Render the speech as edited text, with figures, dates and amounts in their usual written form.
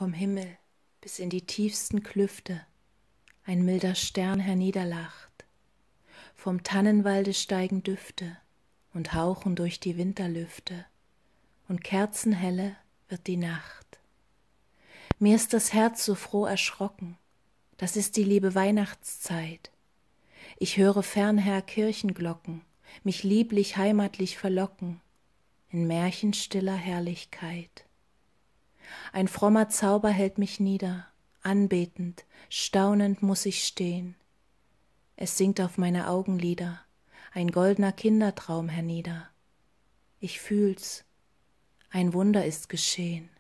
vom Himmel bis in die tiefsten Klüfte ein milder Stern herniederlacht. Vom Tannenwalde steigen Düfte und hauchen durch die Winterlüfte, und kerzenhelle wird die Nacht. Mir ist das Herz so froh erschrocken, das ist die liebe Weihnachtszeit. Ich höre fernher Kirchenglocken mich lieblich heimatlich verlocken in märchenstiller Herrlichkeit. Ein frommer Zauber hält mich nieder, anbetend, staunend muß ich stehn. Es sinkt auf meine Augenlider ein goldener Kindertraum hernieder. Ich fühl's, ein Wunder ist geschehen.